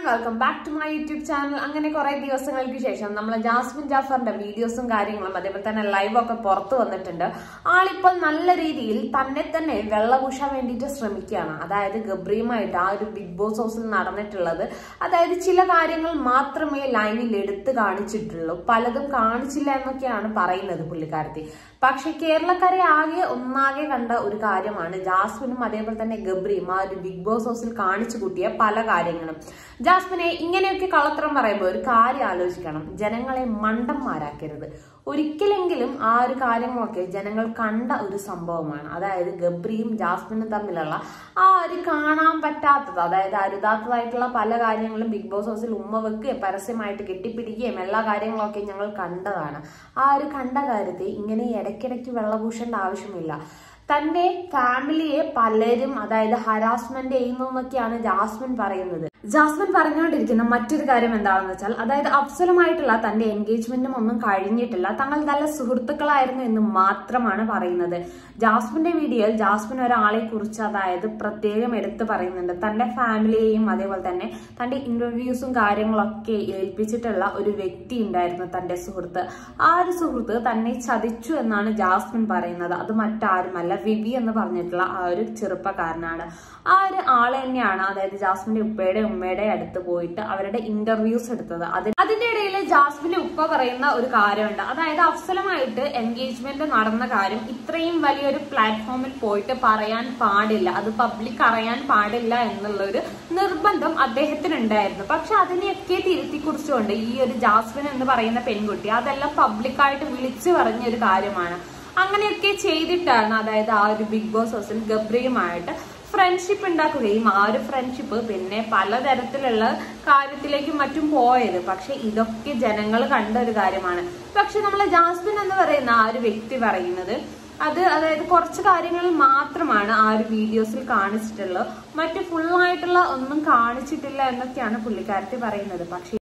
everyone, welcome back to my YouTube channel. അങ്ങനെ കുറേ ദിവസങ്ങൾക്ക് ശേഷം നമ്മൾ ജാസ്മിൻ ജാഫറിന്റെ വീഡിയോസും കാര്യങ്ങളും അതേപോലെ തന്നെ ലൈവ് ഒക്കെ പുറത്തു വന്നിട്ടുണ്ട്. ആളിപ്പോൾ നല്ല രീതിയിൽ തന്നെ വെള്ളപൂശാൻ വേണ്ടിയിട്ട് ശ്രമിക്കുകയാണ്. അതായത് ഗബ്രിയുമായിട്ട് ആ ഒരു ബിഗ് ബോസ് ഹൗസിൽ നടന്നിട്ടുള്ളത്, അതായത് ചില കാര്യങ്ങൾ മാത്രമേ ലൈവിൽ എടുത്ത് കാണിച്ചിട്ടുള്ളൂ, പലതും കാണിച്ചില്ല എന്നൊക്കെയാണ് പറയുന്നത് പുള്ളിക്കാരത്തി. പക്ഷെ കേരളക്കരെ ഒന്നാകെ കണ്ട ഒരു കാര്യമാണ് ജാസ്മിനും അതേപോലെ തന്നെ ഗബ്രിയും ആ ഒരു ബിഗ് ബോസ് ഹൗസിൽ കാണിച്ചു കൂട്ടിയ പല കാര്യങ്ങളും. ജാസ്മിനെ ഇങ്ങനെയൊക്കെ കള്ളത്തരം പറയുമ്പോൾ ഒരു കാര്യം ആലോചിക്കണം, ജനങ്ങളെ മണ്ടന്മാരാക്കരുത്. ഒരിക്കലെങ്കിലും ആ ഒരു കാര്യങ്ങളൊക്കെ ജനങ്ങൾ കണ്ട ഒരു സംഭവമാണ്. അതായത് ഗബ്രിയും ജാസ്മിനും തമ്മിലുള്ള ആ ഒരു കാണാൻ പറ്റാത്തത്, അതായത് അരുതാത്തതായിട്ടുള്ള പല കാര്യങ്ങളും ബിഗ് ബോസ് ഹൗസിൽ ഉമ്മ വെക്കുകയും പരസ്യമായിട്ട് കെട്ടിപ്പിടിക്കുകയും എല്ലാ കാര്യങ്ങളൊക്കെ ഞങ്ങൾ കണ്ടതാണ്. ആ ഒരു കണ്ട കാര്യത്തെ ഇങ്ങനെ ഇടയ്ക്കിടയ്ക്ക് വെള്ളപൂശേണ്ട ആവശ്യമില്ല. തന്റെ ഫാമിലിയെ പലരും അതായത് ഹരാസ്മെന്റ് ചെയ്യുന്നു എന്നൊക്കെയാണ് ജാസ്മിൻ പറയുന്നത്. ജാസ്മിൻ പറഞ്ഞുകൊണ്ടിരിക്കുന്ന മറ്റൊരു കാര്യം എന്താണെന്ന് വെച്ചാൽ, അതായത് അഫ്സലുമായിട്ടുള്ള തന്റെ എൻഗേജ്മെന്റും ഒന്നും കഴിഞ്ഞിട്ടില്ല, തങ്ങൾ നല്ല സുഹൃത്തുക്കളായിരുന്നു എന്ന് മാത്രമാണ് പറയുന്നത്. ജാസ്മിന്റെ വീഡിയോയിൽ ജാസ്മിൻ ഒരാളെ കുറിച്ച് അതായത് പ്രത്യേകം എടുത്തു പറയുന്നുണ്ട്. തന്റെ ഫാമിലിയെയും അതേപോലെ തന്നെ തന്റെ ഇന്റർവ്യൂസും കാര്യങ്ങളൊക്കെ ഏൽപ്പിച്ചിട്ടുള്ള ഒരു വ്യക്തി ഉണ്ടായിരുന്നു, തന്റെ സുഹൃത്ത്. ആ ഒരു സുഹൃത്ത് തന്നെ ചതിച്ചു എന്നാണ് ജാസ്മിൻ പറയുന്നത്. അത് മറ്റാരുമല്ല, വിവി എന്ന് പറഞ്ഞിട്ടുള്ള ആ ഒരു ചെറുപ്പക്കാരനാണ്. ആ ഒരു ആള് തന്നെയാണ് അതായത് ജാസ്മിന്റെ ഉപ്പയുടെ ഉമ്മയുടെ അടുത്ത് പോയിട്ട് അവരുടെ ഇന്റർവ്യൂസ് എടുത്തത്. അതിന്റെ ഇടയിൽ ജാസ്മിന്റെ ഉപ്പ പറയുന്ന ഒരു കാര്യമുണ്ട്, അതായത് അഫ്സലുമായിട്ട് എൻഗേജ്മെന്റ് നടന്ന കാര്യം ഇത്രയും വലിയൊരു പ്ലാറ്റ്ഫോമിൽ പോയിട്ട് പറയാൻ പാടില്ല, അത് പബ്ലിക് അറിയാൻ പാടില്ല എന്നുള്ള ഒരു നിർബന്ധം അദ്ദേഹത്തിനുണ്ടായിരുന്നു. പക്ഷെ അതിനെയൊക്കെ തിരുത്തി കുറിച്ചുകൊണ്ട് ഈ ഒരു ജാസ്മിൻ എന്ന് പറയുന്ന പെൺകുട്ടി അതെല്ലാം പബ്ലിക്കായിട്ട് വിളിച്ചു പറഞ്ഞ ഒരു കാര്യമാണ്. അങ്ങനെയൊക്കെ ചെയ്തിട്ടാണ് അതായത് ആ ഒരു ബിഗ് ബോസ് ഹൗസിൽ ഗബ്രിയുമായിട്ട് ഫ്രണ്ട്ഷിപ്പ് ഉണ്ടാക്കുകയും ആ ഒരു ഫ്രണ്ട്ഷിപ്പ് പിന്നെ പലതരത്തിലുള്ള കാര്യത്തിലേക്കും മറ്റും പോയത്. പക്ഷെ ഇതൊക്കെ ജനങ്ങൾ കണ്ട ഒരു കാര്യമാണ്. പക്ഷെ നമ്മളെ ജാസ്മിൻ എന്ന് പറയുന്ന ആ ഒരു വ്യക്തി പറയുന്നത് അതായത് കുറച്ച് കാര്യങ്ങൾ മാത്രമാണ് ആ ഒരു വീഡിയോസിൽ കാണിച്ചിട്ടുള്ളത്, മറ്റു ഫുള്ളായിട്ടുള്ള ഒന്നും കാണിച്ചിട്ടില്ല എന്നൊക്കെയാണ് പുള്ളിക്കാരത്തി പറയുന്നത്. പക്ഷെ